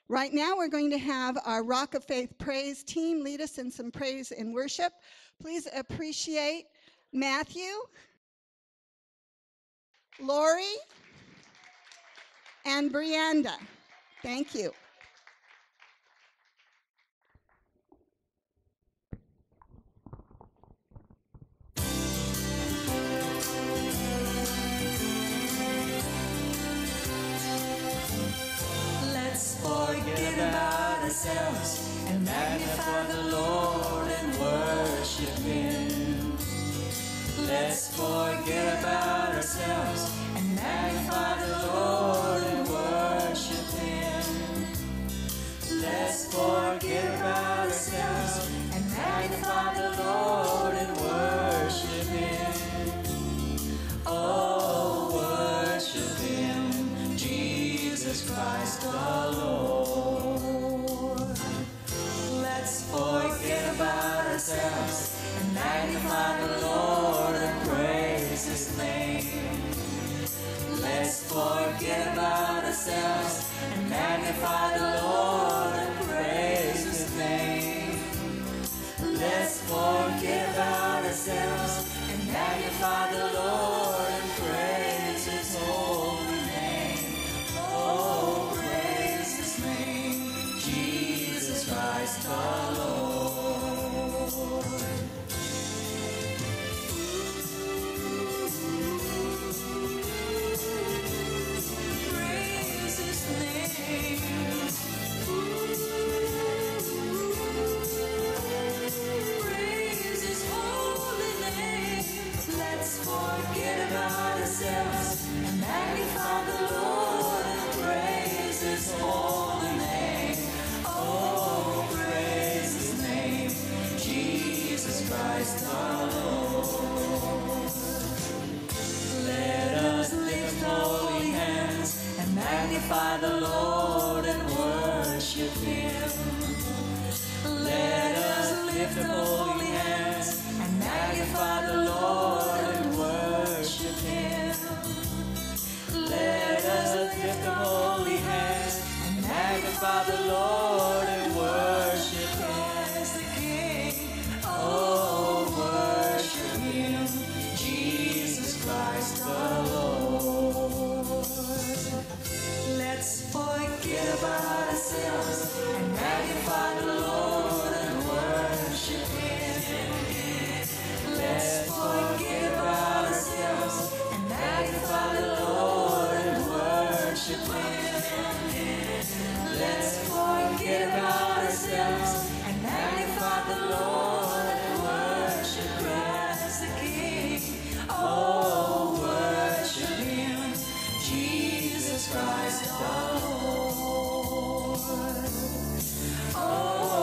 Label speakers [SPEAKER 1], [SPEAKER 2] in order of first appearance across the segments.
[SPEAKER 1] Right now, we're going to have our Rock of Faith praise team lead us in some praise and worship. Please appreciate Matthew, Lori, and Brianda. Thank you.
[SPEAKER 2] Let's forget about ourselves and magnify the Lord and worship Him. Let's forget about ourselves and magnify the Lord and worship Him. Let's forget about ourselves and magnify the Lord and worship Him. Oh, worship Him, Jesus Christ the Lord. Let's forget about ourselves and magnify the Lord and praise His name. Let's forget about ourselves and magnify the Lord and praise His name. Let's forget about ourselves and magnify the Lord and praise His holy name. Oh, praise His name, Jesus Christ the Lord. Praise His name. Praise His holy name. Let's forget about ourselves and magnify the Lord and praise His holy name. Oh, praise His name, Jesus Christ the Lord. Let us lift holy hands and magnify the Lord and worship Him. Let us lift holy hands and magnify the Lord and worship Him. Let us lift holy hands and magnify the Lord and worship Him as the King. Oh, worship Him, Jesus Christ the Lord. Let's forget about ourselves and magnify the Lord and worship Him. Let's forget about ourselves and magnify the Lord and worship Him. Let's forget about ourselves and magnify the Lord and worship Christ the King. Oh, worship Him, Jesus Christ the Lord. Oh,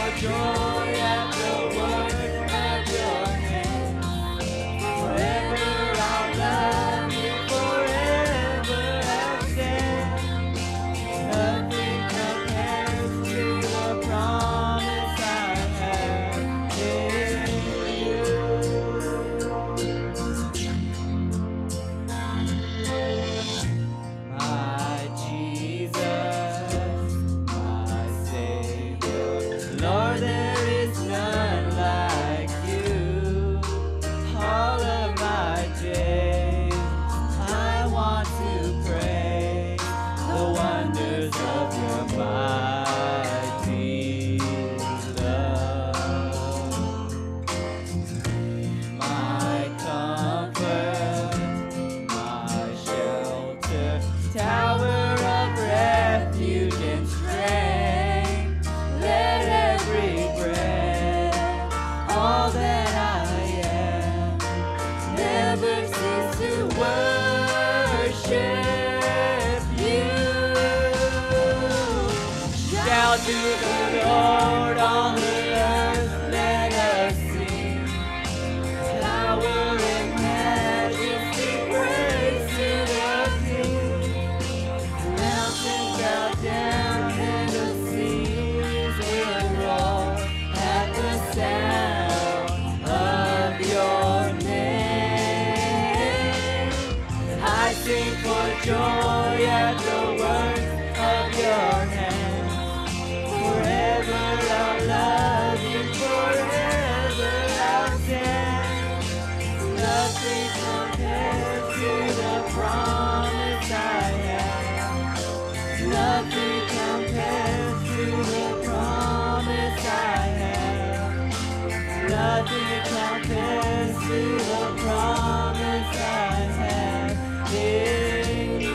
[SPEAKER 2] for joy at the work of your hands. Forever I'll love you, forever I'll stand. Nothing compares to the promise I have in you. My Jesus, my Savior, Lord, there is none like you. All of my days, I want to praise the wonders of your mighty love. My comfort, my shelter, tower of refuge and strength. Let every breath, all that I am, never cease to worship you. Shout to the Lord on the earth, let us sing. Power and majesty, praise to the King. Mountains bow down and the seas will roar at the sound of your name. I sing for joy at the work of your hands. Forever I'll love you, forever I'll stand. Nothing compares to the promise I have. Nothing compares to the promise I have. Nothing compares to the promise I have in you.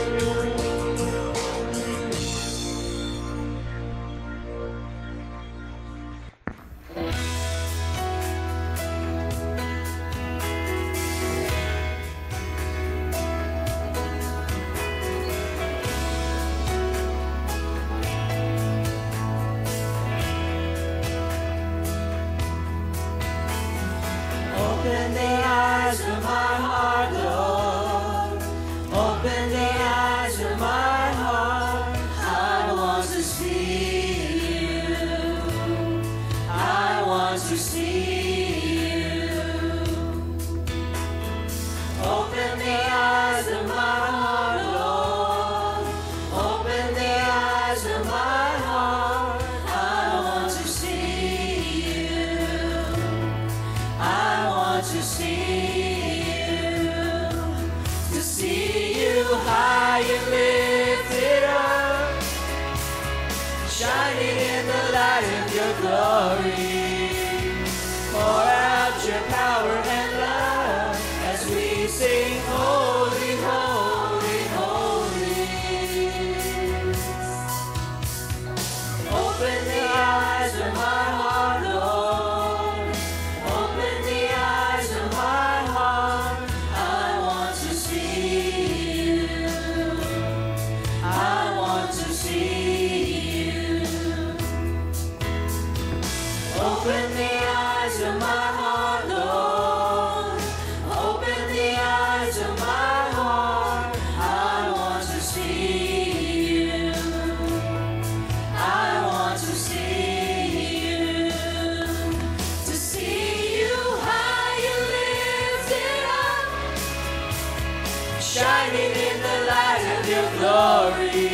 [SPEAKER 2] Open the eyes of my heart, Lord. Open the eyes of my heart. I want to see you. I want to see you. Open the eyes of my heart, Lord. Open the eyes of my heart. I want to see you. I want to see you high and lifted up, shining in the light of your glory. Pour out your power and love as we sing, holy, holy, holy. Open the eyes of my heart, Lord. Open the eyes of my heart. I want to see you. I want to see you. Open the eyes of my heart, Lord. Open the eyes of my heart. I want to see you. I want to see you. To see you high and lifted up, shining in the light of your glory.